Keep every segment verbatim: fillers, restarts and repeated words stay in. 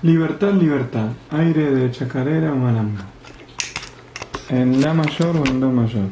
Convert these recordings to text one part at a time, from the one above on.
Libertad, libertad, aire de chacarera o maramba. En la mayor o en do mayor.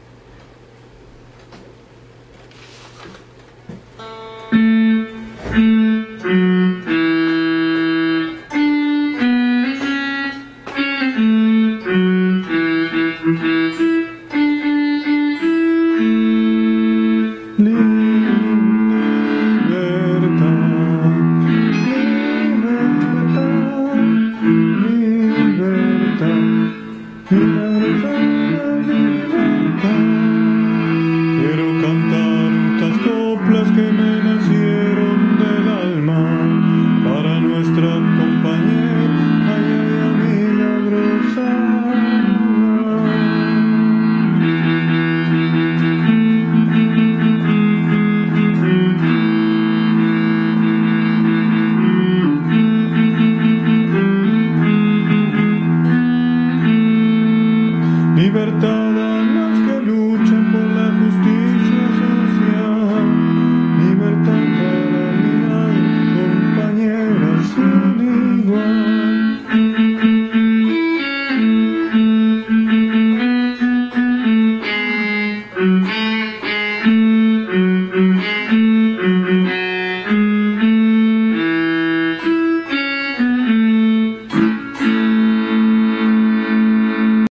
Quiero cantar estas coplas que me nacieron del alma para nuestra compañera, ay, ay, ay, milagrosa. Libertad.